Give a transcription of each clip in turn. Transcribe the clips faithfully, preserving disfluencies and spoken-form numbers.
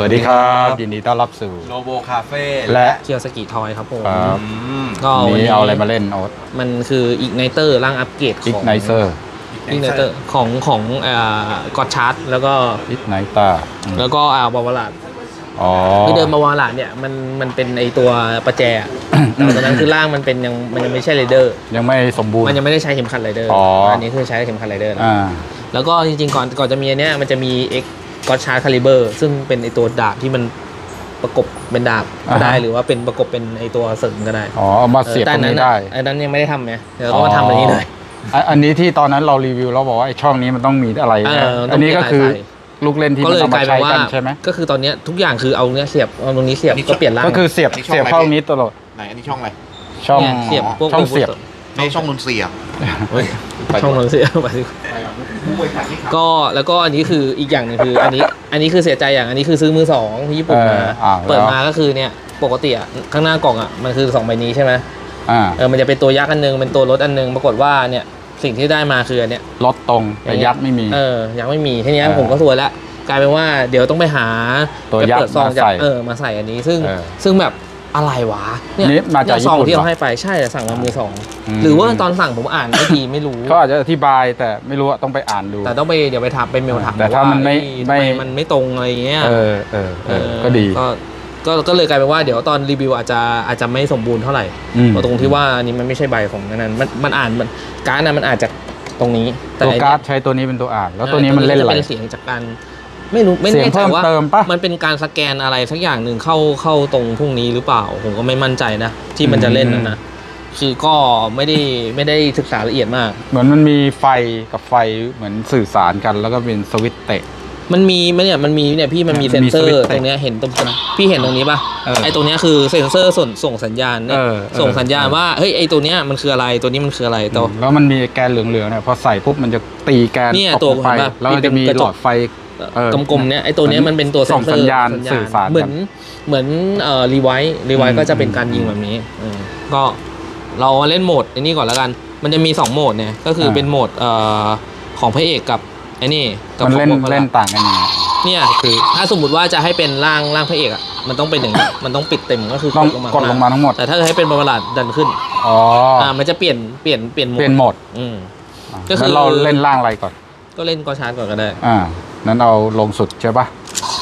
วัสดีครับยินดีต้อนรับสู่โลโบคาเฟ่และเคียวสกิทอยครับผมก็วันนี้เอาอะไรมาเล่นโอ๊ตมันคืออีกไนเตอร์ร่างอัปเกรดของอีกไนเตอร์อีกไนเตอร์ของของอ่ากอดชาร์ดแล้วก็อีกไนเตอร์แล้วก็อ่าบาวาลาดอ๋อคือเดิมบาวาลาดเนี่ยมันมันเป็นไอตัวประแจแต่ตอนนั้นคือร่างมันเป็นยังมันยังไม่ใช่ไรเดอร์ยังไม่สมบูรณ์มันยังไม่ได้ใช้เข็มขัดไรเดอร์อันนี้คือใช้เข็มขัดไรเดอร์แล้วก็จริงๆก่อนก่อนจะมีอันเนี้ยมันจะมีเอ็กกอดชาร์ดคาลิเบอร์ซึ่งเป็นไอตัวดาบที่มันประกบเป็นดาบก็ได้หรือว่าเป็นประกบเป็นไอตัวเสริมก็ได้อ๋อมาเสียบตรงนี้ได้อันนั้นยังไม่ได้ทำไงเดี๋ยวก็มาทำอันนี้เลยอันนี้ที่ตอนนั้นเรารีวิวเราบอกว่าไอช่องนี้มันต้องมีอะไรอันนี้ก็คือลูกเล่นที่มันเอามาใช้กันใช่ไหมก็คือตอนนี้ทุกอย่างคือเอาเนี้ยเสียบเอาตรงนี้เสียบก็เปลี่ยนร่างก็คือเสียบเสียบเข้านี้ตลอดไหนอันนี้ช่องอะไรช่องเสียบช่องเสียบไม่ช่องนนเสียบช่องนนเสียบไปก็แล้วก็อันนี้คืออีกอย่างนึงคืออันนี้อันนี้คือเสียใจอย่างอันนี้คือซื้อมือสองที่ญี่ปุ่นมาเปิดมาก็คือเนี่ยปกติอ่ะข้างหน้ากล่องอ่ะมันคือสองใบนี้ใช่ไหมเออมันจะเป็นตัวยักษ์อันนึงเป็นตัวรถอันนึงปรากฏว่าเนี่ยสิ่งที่ได้มาคืออันเนี้ยรถตรงแต่ยักษ์ไม่มีเออยักษ์ไม่มีทีนี้ผมก็สวยแล้วกลายเป็นว่าเดี๋ยวต้องไปหาตัวยักษ์มาใส่เออมาใส่อันนี้ซึ่งซึ่งแบบอะไรวะเนี่ยมาจากซองที่เราให้ไปใช่แต่สั่งมามือสองหรือว่าตอนสั่งผมอ่านไม่ดีไม่รู้เขาอาจจะอธิบายแต่ไม่รู้ต้องไปอ่านดูแต่ต้องไปเดี๋ยวไปถามไปเมลถามแต่ถ้ามันไม่ไม่มันไม่ตรงอะไรเงี้ยเออเออเออก็ดีก็ก็ก็เลยกลายเป็นว่าเดี๋ยวตอนรีวิวอาจจะอาจจะไม่สมบูรณ์เท่าไหร่เพราะตรงที่ว่านี่มันไม่ใช่ใบของนั้นมันมันอ่านมันการ์ดนะมันอาจจะตรงนี้ตัวการ์ดใช้ตัวนี้เป็นตัวอ่านแล้วตัวนี้มันเล่นอะไรเป็นเสียงจากการไม่รู้ไม่แน่ใจว่ามันเป็นการสแกนอะไรสักอย่างหนึ่งเข้าเข้าตรงพวกนี้หรือเปล่าผมก็ไม่มั่นใจนะที่มันจะเล่นนะนะคือก็ไม่ได้ไม่ได้ศึกษาละเอียดมากเหมือนมันมีไฟกับไฟเหมือนสื่อสารกันแล้วก็เป็นสวิตช์เตะมันมีมันเนี่ยมันมีเนี่ยพี่มันมีเซ็นเซอร์ตรงนี้เห็นตรงพี่เห็นตรงนี้ป่ะไอตัวนี้คือเซ็นเซอร์ส่งส่งสัญญาณเนี่ยส่งสัญญาณว่าเฮ้ยไอตัวเนี้ยมันคืออะไรตัวนี้มันคืออะไรตัวแล้วมันมีแกนเหลืองๆเนี่ยพอใส่ปุ๊บมันจะตีแกนตกไปแล้วจะมีหลอดไฟกลมๆเนี่ยไอตัวนี้มันเป็นตัวส่งสัญญาณสื่อสารเหมือนเหมือนเอ่อรีไวท์รีไวท์ก็จะเป็นการยิงแบบนี้ก็เราเล่นโหมดอันนี้ก่อนแล้วกันมันจะมีสองโหมดเนี่ยก็คือเป็นโหมดเอ่อของพระเอกกับไอ้นี่มันเล่นเล่นต่างกันยังไงเนี่ยคือถ้าสมมติว่าจะให้เป็นร่างร่างพระเอกอ่ะมันต้องเป็นอย่างนี้มันต้องปิดเต็มก็คือกดลงมากดลงมาทั้งหมดแต่ถ้าให้เป็นบอลลาดดันขึ้นอ๋ออ่ามันจะเปลี่ยนเปลี่ยนเปลี่ยนเปลี่ยนโหมดอืมก็คือเราเล่นร่างอะไรก่อนก็เล่นกอชาร์ดก่อนก็ได้อ่านั้นเอาลงสุดใช่ปะ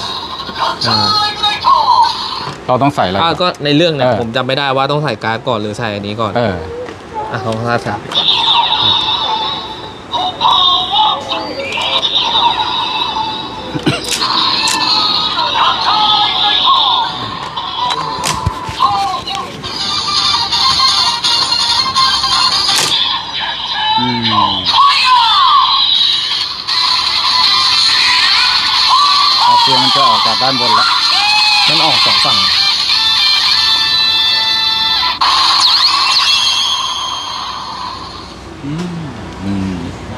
เราต้องใส่อะไรก็ในเรื่องเนี่ยผมจำไม่ได้ว่าต้องใส่การ์ดก่อนหรือใส่อันนี้ก่อนเอออ่ะของคาถาเสียงมันจะออกจากด้านบนแล้วมันออกสองฝั่งอืมอืม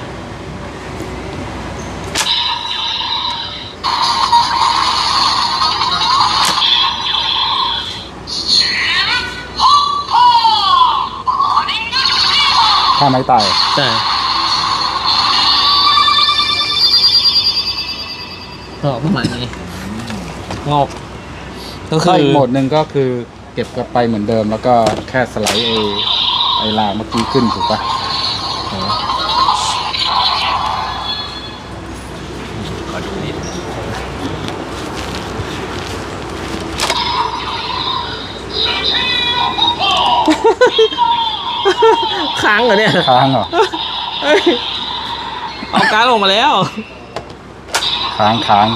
ถ้าไม่ตายใช่ก็ประมาณนี้งอกก็คืออีกโหมดหนึ่งก็คือเก็บกลับไปเหมือนเดิมแล้วก็แค่สไลด์ไอ้ไอ้ลาเมื่อกี้ขึ้นถูกปะขอดูนิดค้างเหรอเนี่ยค้างเหรอเอาการ์ดออกมาแล้วค้างค้าง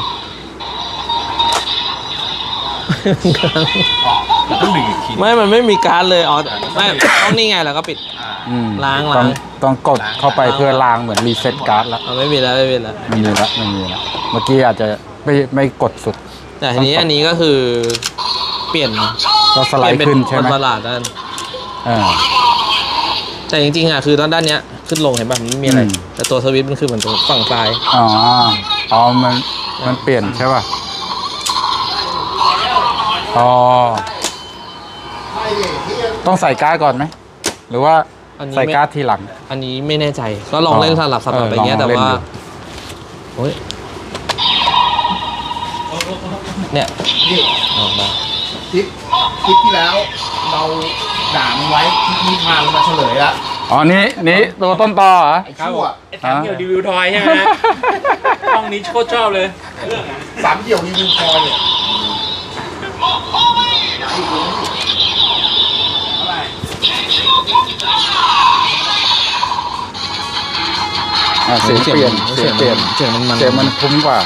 ไม่ มันไม่มีการเลยอ๋อไม่ต้องนี่ไงแล้วก็ปิดล้างล้างต้องกดเข้าไปเพื่อล้างเหมือนรีเซ็ตการ์ดแล้วไม่มีแล้วไม่มีแล้วไม่มีแล้วไม่มีแล้วเมื่อกี้อาจจะไม่ไม่กดสุดแต่ทีนี้อันนี้ก็คือเปลี่ยนก็สไลด์ขึ้นใช่ไหมตลาดนั่นแต่จริงๆอ่ะคือตอนด้านเนี้ยขึ้นลงเห็นป่ะมันไม่มีอะไรแต่ตัวสวิตช์มันคือเหมือนตรงฝั่งซ้ายอ๋ออ๋อมันมันเปลี่ยนใช่ป่ะอ๋อต้องใส่การ์ดก่อนไหมหรือว่าใส่การ์ดทีหลังอันนี้ไม่แน่ใจก็ลองเล่นสลับสลับไปเงี้ยแต่ว่าโอ้ยเนี่ยนี่ออกมาคลิปคลิปที่แล้วเราด่ามันไว้คลิปนี้มาเรามาเฉลยแล้วอ๋อนี่นี่ตัวต้นตอเหรอไอ้ชั่วไอ้สามเกี่ยวรีวิวทอยใช่ไหมฮะห้องนี้โคตรชอบเลยเรื่องอะสามเดี่ยวรีวิวคอยเนี่ยอ่ะเสียงเปลี่ยนเสียงเปลี่ยนเสียงมันมันเสียงมันคุ้มกว่า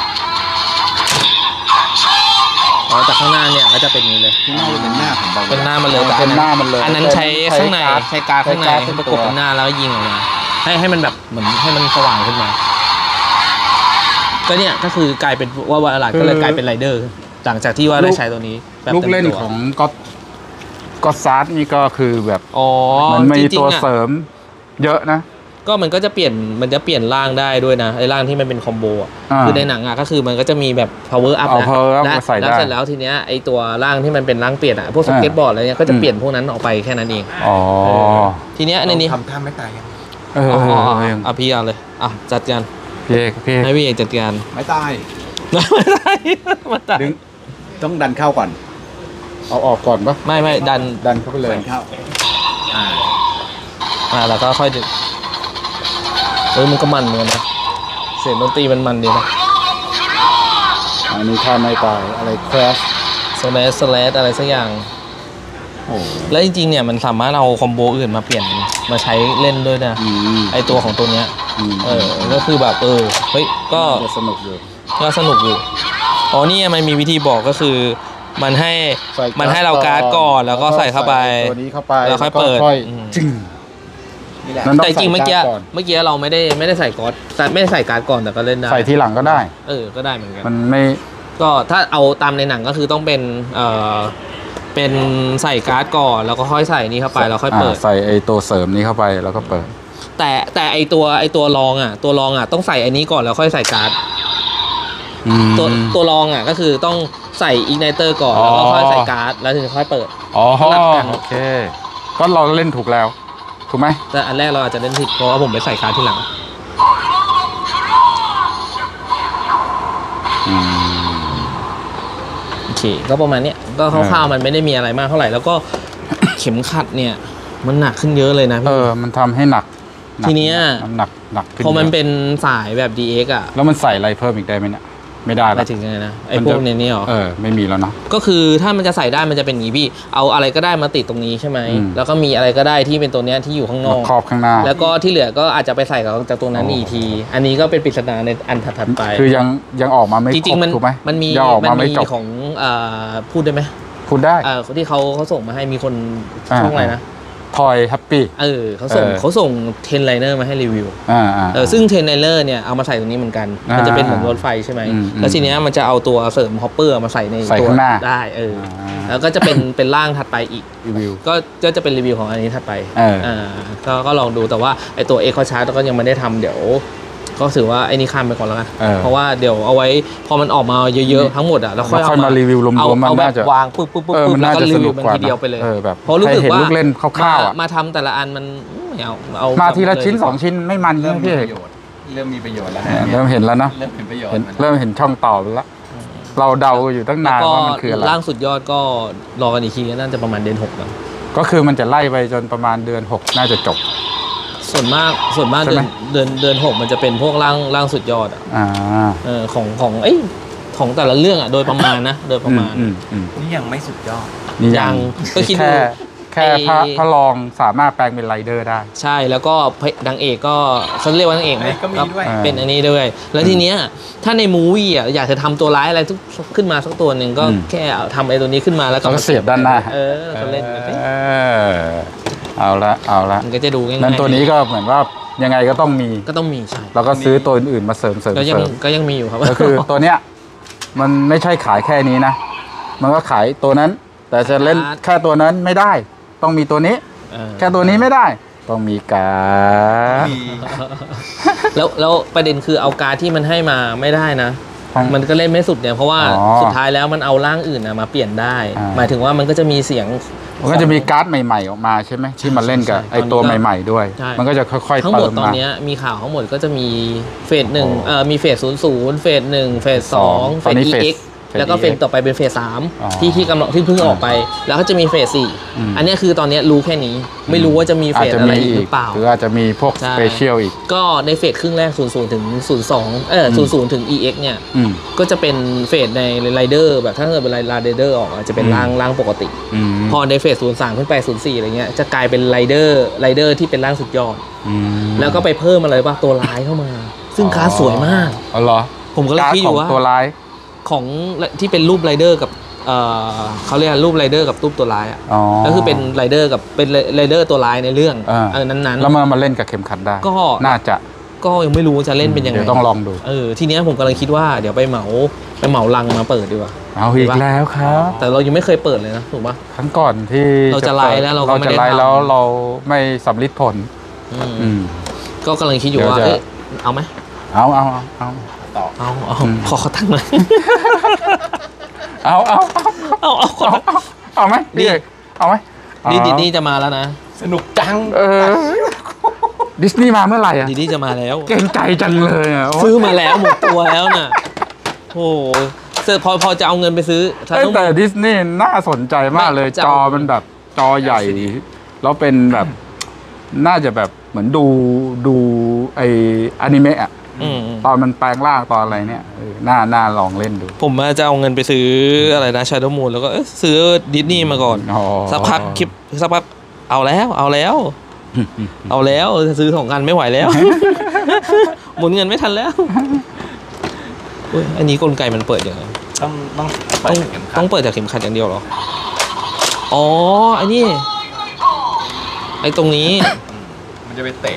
อ๋อแต่ข้างหน้าเนี่ยก็จะเป็นอย่างนี้เลยที่น่าจะเป็นหน้าของเราเป็นหน้ามันเลยเป็นหน้ามันเลยอันนั้นใช้ข้างในใช้การ์ดข้างในใช้การ์ดเป็นประตักวบเป็นหน้าแล้วยิงออกมาให้ให้มันแบบเหมือนให้มันสว่างขึ้นมา ก็เนี่ยก็คือกลายเป็นว่าว่าอะไรก็เลยกลายเป็นไรเดอร์ หลังจากที่ว่าได้ใช้ตัวนี้แบบลูกต็มเล่นตัวของก็ก็ซาร์ดนี่ก็คือแบบอ๋อมันมีจริงๆตัวอะเสริม เยอะนะก็มันก็จะเปลี่ยนมันจะเปลี่ยนร่างได้ด้วยนะไอ้ร่างที่มันเป็นคอมโบอ่ะอ่าคือในหนังอ่ะก็คือมันก็จะมีแบบ power up เอานะ power up และมาใส่ได้แล้วเสร็จแล้วทีเนี้ยไอ้ตัวร่างที่มันเป็นร่างเปลี่ยนอ่ะพวกสเก็ตบอร์ดอะไรเนี้ยก็จะอืมเปลี่ยนพวกนั้นออกไปแค่นั้นเองอ๋อทีเนี้ยในนี้ทำท่าไม่ตายยังเอออ๋อเออ๋อออ๋อเอออ่ะพี่เอาเลยอ่ะจัดการพี่เอกพี่เอกให้พี่เอกจัดการไม่ตายไม่ได้ไม่ได้ดึงต้องดันเข้าก่อนเอาออกก่อนปะไม่ไม่ดันดันเข้าไปเลยดันเข้าอ่าอ่ะแล้วก็ค่อยดึงเออมันก็มันเหมือนกันนะเสียงดนตรีมันมันดีนะอันนี้ท่าไม่ตายอะไรแครชสแลสสแลสอะไรสักอย่างโอ้แล้วจริงๆเนี่ยมันสามารถเอาคอมโบอื่นมาเปลี่ยนมาใช้เล่นด้วยนะอืมไอตัวของตัวเนี้ยมเออ ก็คือแบบเออ เฮ้ย ก็จะสนุกอยู่ก็สนุกอยู่ อ๋อ นี่มันมีวิธีบอกก็คือ มันให้ใส่การ์ดมันให้เราการ์ดก่อน แล้วก็ใส่เข้าไปตัวนี้เข้าไปแล้วค่อยเปิดค่อยอืมจึงนี่แหละนั่นต้องแต่จริงๆเมื่อกี้ใส่าร์ดก่อนเมื่อกี้เราไม่ได้ไม่ได้ใส่การ์ดแต่ไม่ได้ใส่การ์ดก่อนแต่ก็เล่นได้ใส่ทีหลังก็ได้เออ ก็ได้เหมือนกันมันไม่ก็ถ้าเอาตามในหนังก็คือต้องเป็น เอ่อ เป็นใส่การ์ดก่อน แล้วก็ค่อยใส่นี่เข้าไป แล้วค่อยเปิดาใส่ไอ้ตัวเสริมนี้เข้าไปแล้วก็เปิดแต่แต่ไอตัวไอตัวรองอ่ะ ตัวรองอ่ะต้องใส่อันนี้ก่อนแล้วค่อยใส่การ์ดอืมตัวตัวรองอ่ะก็คือต้องใส่อิกไนเตอร์ก่อนอ๋อแล้วก็ค่อยใส่การ์ดแล้วถึงค่อยเปิดอ๋อสลับกันโอเค ก็เราเล่นถูกแล้ว ถูกไหมแต่อันแรกเราอาจจะเล่นผิดเพราะว่าผมไปใส่การ์ดที่หลังอืมโอเคก็ประมาณเนี้ยก็คร่าวๆมันไม่ได้มีอะไรมากเท่าไหร่แล้วก็ เข็มขัดเนี่ยมันหนักขึ้นเยอะเลยนะเอพี่อ มันทำให้หนักหกทีเนี้ยน้ำหนักหนักขึ้นพอมันเยอะเป็นสายแบบ ดี เอ็กซ์ อ่ะแล้วมันใส่อะไรเพิ่มอีกได้ไหมเนี่ย ไม่ได้ไปแล้วถึงยังไงนะไอมันพจะวกเนี้ยนี่หรอเออ ไม่มีแล้วเนาะก็คือถ้ามันจะใส่ได้มันจะเป็นอย่างนี้พี่เอาอะไรก็ได้มาติดตรงนี้ใช่ไหมอืมแล้วก็มีอะไรก็ได้ที่เป็นตัวเนี้ยที่อยู่ข้างนมาอกครอบข้างหน้าแล้วก็ที่เหลือก็อาจจะไปใส่กับจากตรงนั้นอ๋ออีอีกที อันนี้ก็เป็นปริศนาในอันถัดๆไปคือยังยังออกมาไม่จครริงบๆมันถูกไหมมันมียังออกมัมาไม่มีจบของเอ่อพูดได้ไหมคุณได้เอ่อที่เขาเขาส่งมาให้มีคนอ่าช่องอะไรนะทอยแฮปปี้เออเขาส่งเออเขาส่งเทนไลเนอร์มาให้รีวิวอ่าอ่าเออซึ่งเทนไลเนอร์เนี่ยเอามาใส่ตรงนี้เหมือนกันอ่ามัมันจะเป็นเหมือนรถไฟใช่ไหมอืมอืมแล้วทีเนี้ยมันจะเอาตัวเสริมฮอปเปอร์มาใส่ในใส่ตัวข้างหน้าได้เอออ่าแล้วก็จะเป็นเป็นร่างถัดไปอีกรีวิวก็ก็จะเป็นรีวิวของอันนี้ถัดไปเอออ่าก็ก็ลองดูแต่ว่าไอตัวเอ็กซ์ชาร์ตก็ยังไม่ได้ทำเดี๋ยว ก็ถือว่าไอ้นี่ข้ามไปก่อนแล้วกันเออเพราะว่าเดี๋ยวเอาไว้พอมันออกมาเยอะๆทั้งหมดอ่ะแล้วค่อยแล้วค่เอาอยมารีวิวรวมๆเอามันเอาแบบน่าจะวางปุ๊บปุ๊บปุ๊บเออปุ๊มับนแล้วน่าก็จะรีสนุวิวกมันกว่าทีเดียวไปเลยเออแบบเพราะรู้สึกให้เห็นว่าลูกเล่นคร่าวๆอะมามาทำแต่ละอันมันไม่เอาเอามาทีละเยชิ้นสองชิ้นไม่มันใช่เริ่ไหมมมีพี่เอปกระโยชน์เริ่มมีประโยชน์แล้วเอนะอเริ่มเห็นแล้วเนาะเริ่มเห็นประโยชน์เห็นมันเริ่มเห็นช่องต่อไปแล้ว เราเดาอยู่ตั้งแล้นานวก็ว่ามันคืออะไรร่างสุดยอดก็รอกันอีกทีก็น่าจะประมาณเดือนหกแล้วก็คือมันจะไล่ไปจนประมาณเดือนหกน่าจะจบส่วนมากส่วนมากใช่เดืไหอมนเดือนเดือนหกมันจะเป็นพวกร่างร่างสุดยอดอ่ะอ่าเออของของเอ้ยของแต่ละเรื่องอ่ะโดยประมาณนะโดยประมาณอืมอืมนี่ยังไม่สุดยอดนี่ยังก็คิดดูแค่แค่ไอ้พระพระรองสามารถแปลงเป็นไรเดอร์ได้ใช่แล้วก็พระนางเอกก็เขาเรียกว่านางเอกไหมก็มีด้วยเป็นอันนี้ด้วย แล้วทีเนี้ยถ้าในมูวี่อ่ะอยากจะทำตัวร้ายอะไรทุกขึ้นมาสักตัวหนึ่งก็อืมแค่เอาทำไอ้ตัวนี้ขึ้นมาแล้วก็แล้วก็เสียบด้านหน้าเออแล้วก็เล่นไปเออเอาละเอาละมันก็จะดูง่ายๆนั้นตัวนี้ก็เหมือนว่ายังไงก็ต้องมีก็ต้องมีใช่แล้วก็ซื้อตัวอื่นๆมาเสริมเสริมก็ยังเสริมก็ยังมีอยู่ครับก็คือตัวเนี้ยมันไม่ใช่ขายแค่นี้นะ มันก็ขายตัวนั้น แต่จะเล่นแค่ตัวนั้นไม่ได้ ต้องมีตัวนี้เออแค่ตัวนี้ไม่ได้ ต้องมีการ์ดมีแล้วแล้วประเด็นคือเอาการดที่มันให้มาไม่ได้นะทั้งมันก็เล่นไม่สุดเนี่ยเพราะว่าอ๋อสุดท้ายแล้วมันเอาร่างอื่นนะมาเปลี่ยนได้อ่าหมายถึงว่ามันก็จะมีเสียงมันก็จะมีการ์ดใหม่ๆออกมาใช่ไหมที่มาเล่นกับใช่ไอตัวตอนนี้ก็ใหม่ๆด้วยใช่มันก็จะค่อยๆทั้งหเติมดมตอนมาเนี้ยมีข่าวทั้งหมดก็จะมีเฟสหนึ่งโอ้เอ่อมีเฟสศูนย์ศูนย์เฟสหนึ่งเฟสสองตเฟอนสนี้อีเฟสเอ็กเฟแล้วก็เฟสต่อไปเป็นเฟสสามอ๋อที่ที่กำลังที่เพิ่งออกไป แล้วก็จะมีเฟสสี่อืมอันนี้คือตอนนี้รู้แค่นี้ไม่รู้ว่าจะมีเฟอาจสจะอะไรมีอีกหอีรืกอเปล่าหรืออาจจะมีพวกใช่สเปเชียลอีกก็ในเฟสครึ่งแรกศูนย์ ศูนย์ถึงศูนย์ สองเอออืมศูนย์ ศูนย์ถึง อี เอ็กซ์ เนี่ยอืมก็จะเป็นเฟสในไรเดอร์แบบถ้าเกิดเป็นไรเดอร์ออกอะจะเป็นอืมร่างร่างปกติอืมพอในเฟสศูนย์ สามขึ้นไปศูนย์ สี่อะไรเงี้ยจะกลายเป็นไรเดอร์ไรเดอร์ที่เป็นร่างสุดยอดอืมแล้วก็ไปเพิ่มอะไรป่ะตัวร้ายเข้ามา ซึ่งคลาสสวยมากอ๋อเหรอผมก็เลยคิดอยู่ว่าการ์ดของตัวร้ายของที่เป็นรูปไรเดอร์กับเออเขาเรียกรูปไรเดอร์กับรูปตัวร้ายอ่ะอ๋อก็คือเป็นไรเดอร์กับเป็นไรเดอร์ตัวร้ายในเรื่องอ่าเออนั้นแล้วมันมาเล่นกับเข็มขัดได้ก็น่าจะๆ ก็ยังไม่รู้จะเล่นเป็นยังไงเดี๋ยวต้องลองดูเออทีเนี้ยผมกำลังคิดว่าเดี๋ยวไปเหมาไปเหมาลังมาเปิดดีกว่าเอาอีกแล้วครับแต่เรายังไม่เคยเปิดเลยนะถูกปะครั้งก่อนที่เราจะไลฟ์แล้วเราก็เราไม่จะได้ไลฟ์ทำแล้วเราไม่สำลิดผลอืมอืมก็กำลังคิดอยู่ว่าเดี๋ยวจะเอ๊ะเอาไหมเอาเอาเอาต่อเอาเอาอืมขอเขาตั้งหน่อยเอาเอาเอาเอาเอาขอเอาเอาเอาไหมนี่พี่เอาไหมนี่เอาดิสนีย์จะมาแล้วนะสนุกจังเออดิสนีย์มาเมื่อไหร่อ่ะดิสนีย์จะมาแล้วเก่งใจจังเลยอ่ะโอ้ซื้อมาแล้วหมดตัวแล้วน่ะโอ้โหเสิร์ฟพอพอจะเอาเงินไปซื้อถ้าเอ้ยต้องแต่ดิสนีย์น่าสนใจมากเลยไม่จะจเอาอมันแบบจอใหญ่แล้วเป็นแบบน่าจะแบบเหมือนดูดูไออนิเมะอะอืมตอนมันแปลงร่างตอนอะไรเนี่ยเออน่าน่าลองเล่นดูผมจะเอาเงินไปซื้ออะไรนะ Shadow Moon แล้วก็เอ๊ะซื้อดิสนีย์มาก่อนอ๋อสักพักคลิปสักพักเอาแล้วเอาแล้ว เอาแล้วซื้อสองกันไม่ไหวแล้ว หมุนเงินไม่ทันแล้วอุ๊ยอันนี้กลไกมันเปิดยังไงต้องต้องต้องเข็มขัดต้องเปิดจากเข็มขัดอย่างเดียวเหรอ อ๋อไอ้นี่ไอ้ตรงนี้มันจะไปเตะ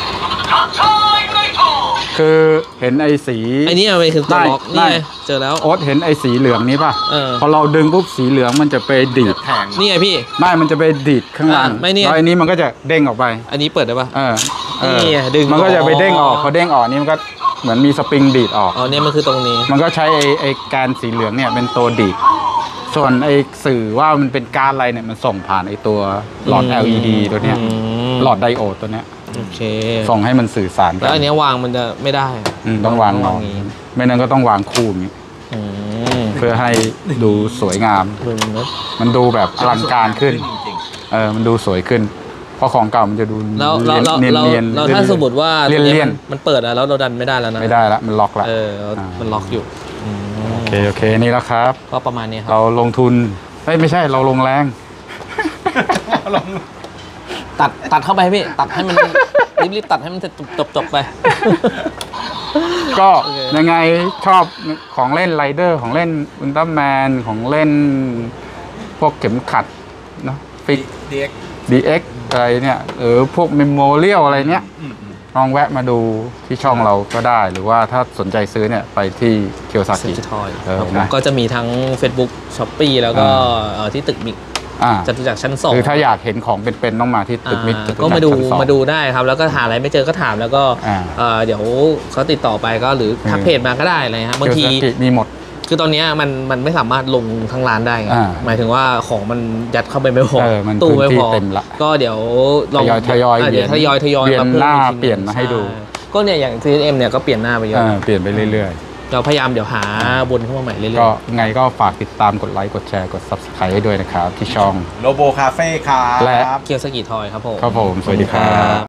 คือเห็นไอ้สีไอ้นี่มันคือตัวล็อกได้นี่ไงเจอแล้วโอ๊ตเห็นไอ้สีเหลืองนี้ป่ะเออพอเราดึงปุ๊บสีเหลืองมันจะไปดีดแทงนี่ไงพี่ไม่มันจะไปดีดข้างล่างอ่ะไม่เนี่ยแล้วไอ้นี้มันก็จะเด้งออกไปอันนี้เปิดได้ปะเออเออนี่ไงดึงมันก็จะไปเด้งออกอ๋อพอเด้งออกนี่มันก็เหมือนมีสปริงดีดออกอ๋อเนี่ยมันคือตรงนี้มันก็ใช้ไอ้ไอ้แกนสีเหลืองเนี่ยเป็นตัวดีด ส่วนไอ้สื่อว่ามันเป็นการอะไรเนี่ยมันส่งผ่านไอ้ตัวหลอดอืมแอล อี ดี ตัวเนี้ยอืมหลอดไดโอดตัวเนี้ยโอเคส่งให้มันสื่อสารกัแล้วอันเนี้ยวางมันจะไม่ได้อืมต้องวางต้องนวาอง นอย่างงี้ไม่นั้นก็ต้องวางคู่อย่างนี้อืมเพื่อให้ดูสวยงามมึงนะมันดูแบบอลังการขึ้นจริงเออ มันดูสวยขึ้น เพราะของเก่ามันจะดูแล้วเราเราเนียนเราเนียนเราถ้าสมมติว่าเลี่ยนตัวเลี่ยนมันมันเปิดอะแล้วเราดันไม่ได้แล้วนะไม่ได้ละมันล็อกละเอออ่ามัมันล็อกอยู่อืมโอเคโอเคนี่แล้วครับก็ประมาณนี้ครับเราลงทุนเอ้ยไม่ใช่เราลงแรงตัดตัดเข้าไปพี่ตัดให้มัน รีบๆตัดให้มันจะจบจบๆไปก็โอเคยังไงชอบของเล่นไรเดอร์ของเล่นอุลตร้าแมนของเล่นพวกเข็มขัดเนาะฟิกเด็กดี เอ็กซ์ อะไรเนี่ยเออพวกเมมโมเรียลอะไรเนี้ยลองแวะมาดูที่ช่องเราก็ได้ หรือว่าถ้าสนใจซื้อเนี่ยไปที่เคียวซาเซกิจิทอยเออครับผมนะก็จะมีทั้ง Facebook Shopee แล้วก็เอ่อที่ตึกมิกอ่าจตุจักรชั้นสองคือถ้าอยากเห็นของเป็นๆต้องมาที่ตึกมิตรอ่าจตุจัก็รมาดูชั้นสองมาดูได้ครับ แล้วก็หาอะไรไม่เจอก็ถามแล้วก็อ่าเอ่อเดี๋ยวเขาติดต่อไปก็หรือทักเพจมาก็ได้อะไรฮะบางทีเคียวซากิมีหมดคือตอนเนี้ยมันมันไม่สามารถลงทั้งร้านได้ไงอ่าหมายถึงว่าของมันยัดเข้าไปไม่พอเออมันตู้ไม่พื้นที่พอเต็มละก็เดี๋ยวลองทยอยทยอยะเดี๋ยวเปลี่ยนทยอยทยอยเปลี่ยนมาพิ่มหน้าอีกทีเปลี่ยนมาให้ดูช่ก็เนี่ยอย่าง ซี เอ็ม เนี่ยก็เปลี่ยนหน้าไปเยเออะอเปลี่ยนไปเรื่อยเราพยายามเดี๋ยวหาบนเข้ามาใหม่เรื่อยๆๆ ก็ไงก็ฝากติดตามกดไลค์กดแชร์กด Subscribe ให้ด้วยนะครับ ที่ช่องโลโบคาเฟ่ครับและเคียวสกิทอยครับผมครับผม สวัสดีครับ